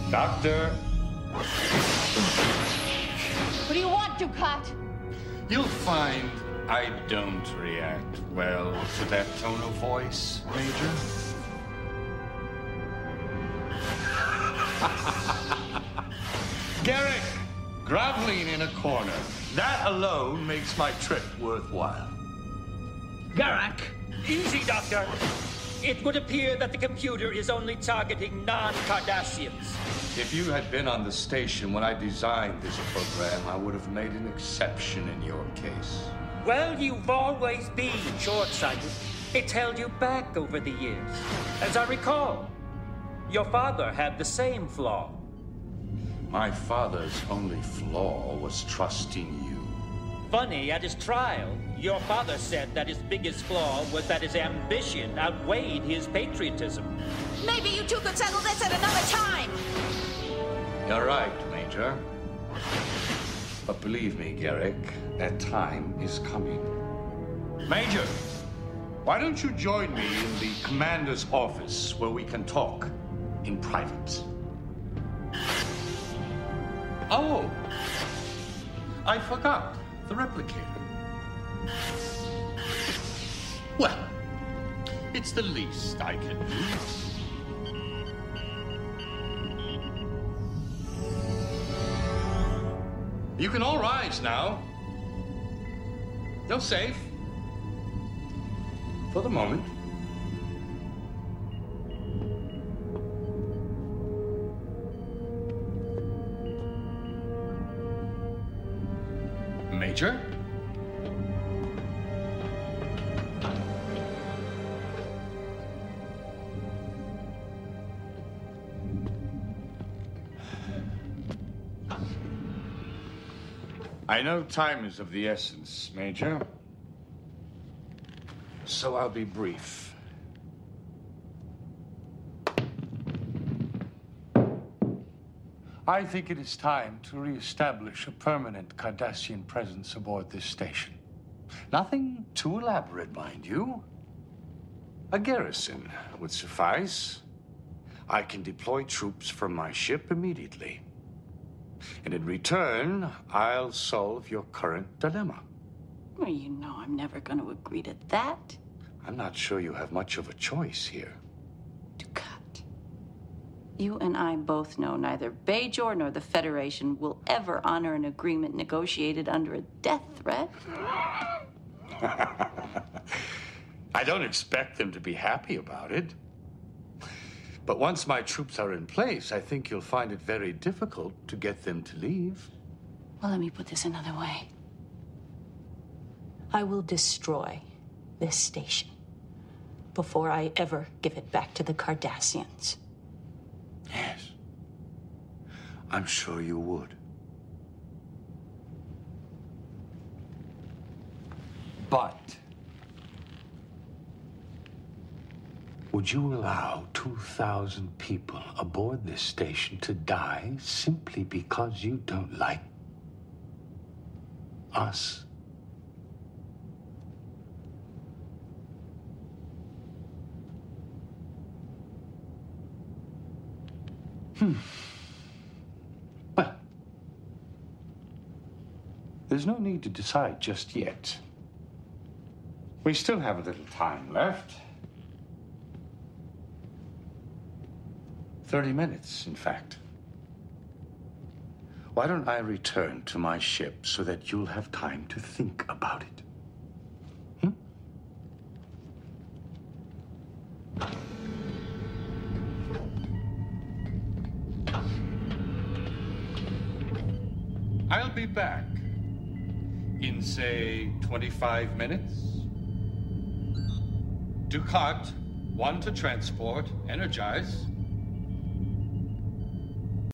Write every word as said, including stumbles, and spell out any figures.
Doctor. What do you want, Dukat? You'll find I don't react well to that tone of voice, Major. Garrick, groveling in a corner. That alone makes my trip worthwhile. Garak! Easy, Doctor. It would appear that the computer is only targeting non-Cardassians. If you had been on the station when I designed this program, I would have made an exception in your case. Well, you've always been short-sighted. It's held you back over the years. As I recall, your father had the same flaw. My father's only flaw was trusting you. Funny, at his trial, your father said that his biggest flaw was that his ambition outweighed his patriotism. Maybe you two could settle this at another time. You're right, Major. But believe me, Garrick, that time is coming. Major, why don't you join me in the commander's office where we can talk in private? Oh, I forgot the replicator. Well, it's the least I can do. You can all rise now. You're safe. For the moment. Major? I know time is of the essence, Major. So I'll be brief. I think it is time to re-establish a permanent Cardassian presence aboard this station. Nothing too elaborate, mind you. A garrison would suffice. I can deploy troops from my ship immediately. And in return, I'll solve your current dilemma. Well, you know I'm never going to agree to that. I'm not sure you have much of a choice here. Dukat. You and I both know neither Bajor nor the Federation will ever honor an agreement negotiated under a death threat. I don't expect them to be happy about it. But once my troops are in place, I think you'll find it very difficult to get them to leave. Well, let me put this another way. I will destroy this station before I ever give it back to the Cardassians. Yes. I'm sure you would. But would you allow two thousand people aboard this station to die simply because you don't like us? Hmm. Well, there's no need to decide just yet. We still have a little time left. Thirty minutes, in fact. Why don't I return to my ship so that you'll have time to think about it? Hmm? I'll be back in, say, twenty-five minutes. Dukat, one to transport, energize.